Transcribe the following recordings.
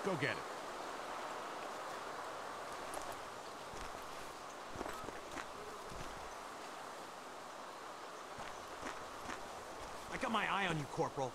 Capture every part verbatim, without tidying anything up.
Go get it. I got my eye on you, Corporal.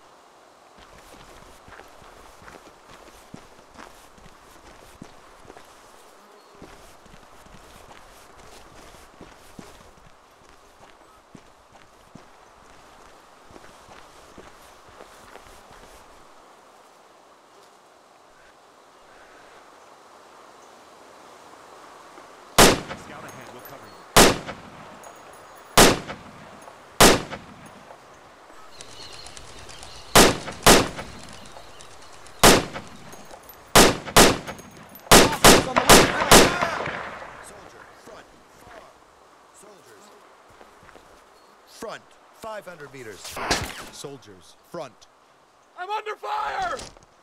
Scout ahead, we'll cover you. Soldier, front. Soldiers. Front, five hundred meters. Soldiers, front. I'm under fire!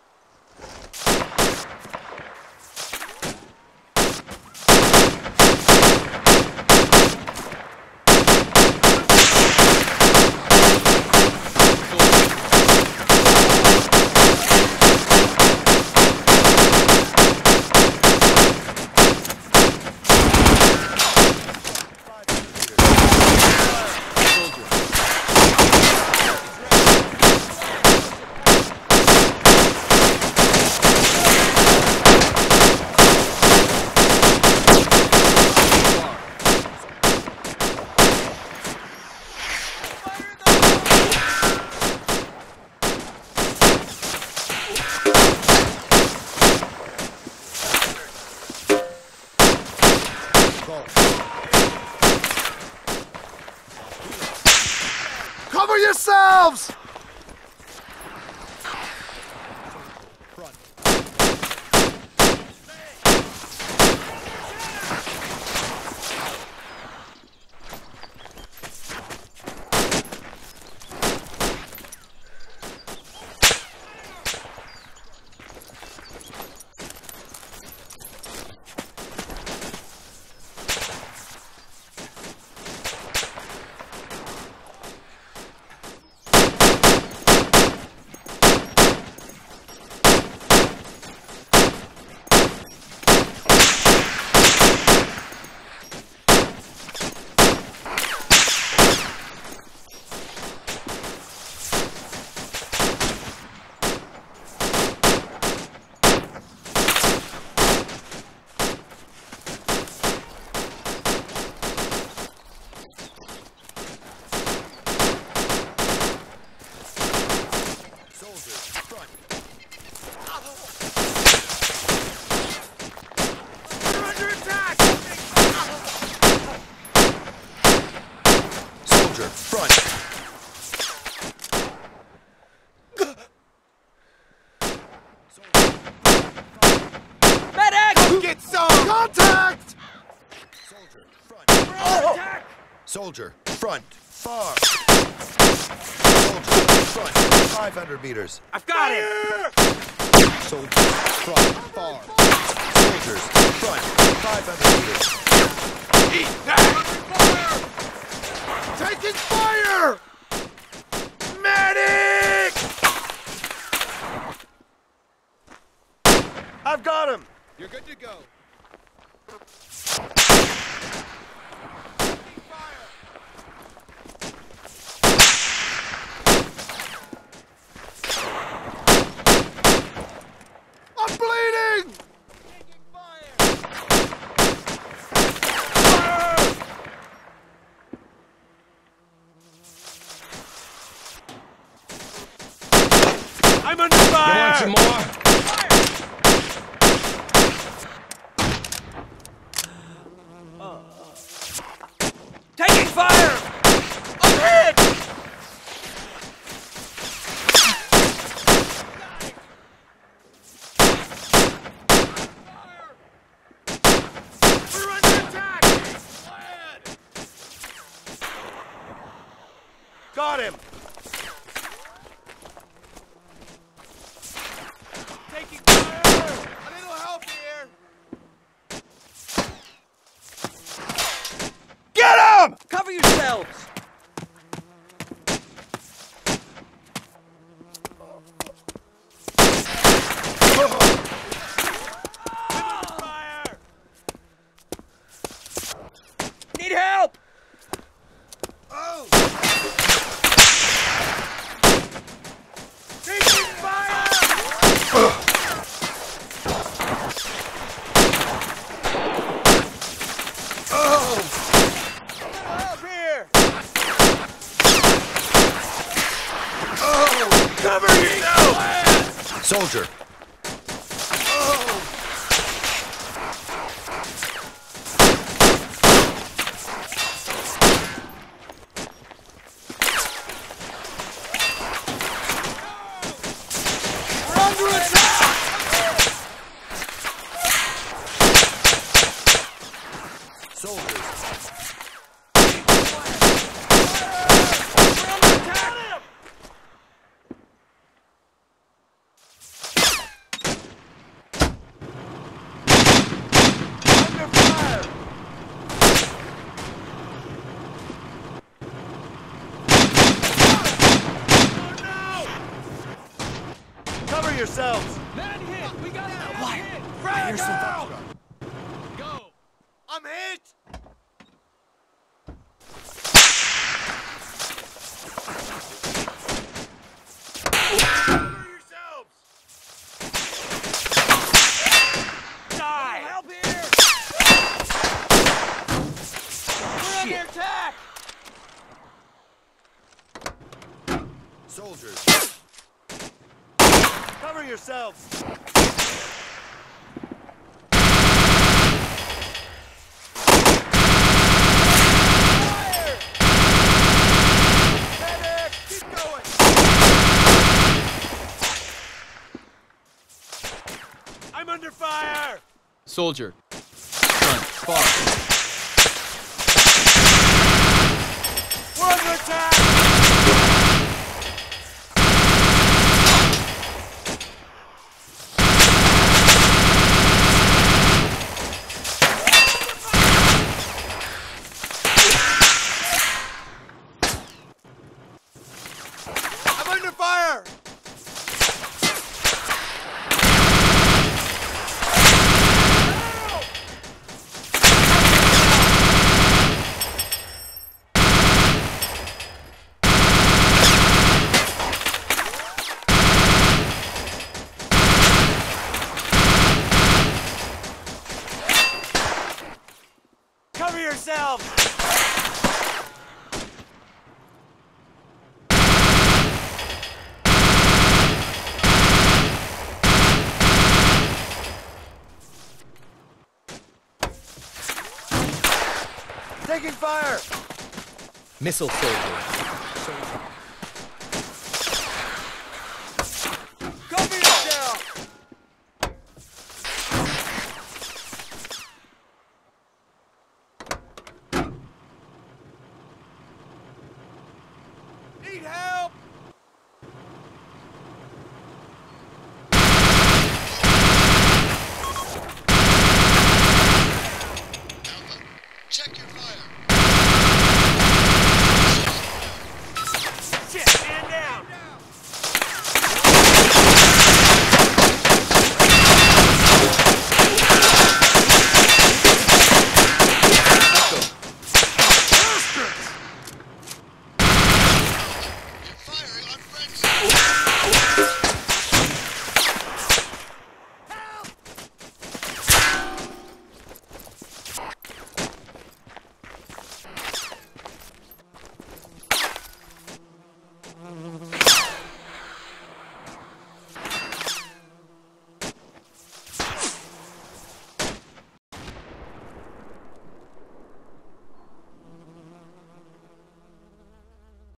Cover yourselves! Front. Front. Medic! Get some! Contact! Soldier, front. Oh. Attack! Soldier, front. Far. Soldier, front. five hundred meters. I've got him! Soldiers, front. Far. Soldiers, front. five hundred meters. Eat that! Taking fire! Medic! I've got him! You're good to go. I'm bleeding! I'm under fire! You want some more? Taking fire! I'm hit! We're under attack! Got him! Taking fire! A little help here! Get him! Cover yourselves! soldier. We're under attack! Soldiers. Cover yourselves! Man hit! We got a man hit! Frag Here's some out! Go! I'm hit! Cover yourselves! Die! Help here! We're under attack! Soldiers. Cover yourselves! Fire! Medic! Keep going! I'm under fire! Soldier. Front. Far. We're under attack! I'm under fire! Cover yourselves! Taking fire! Missile soldier.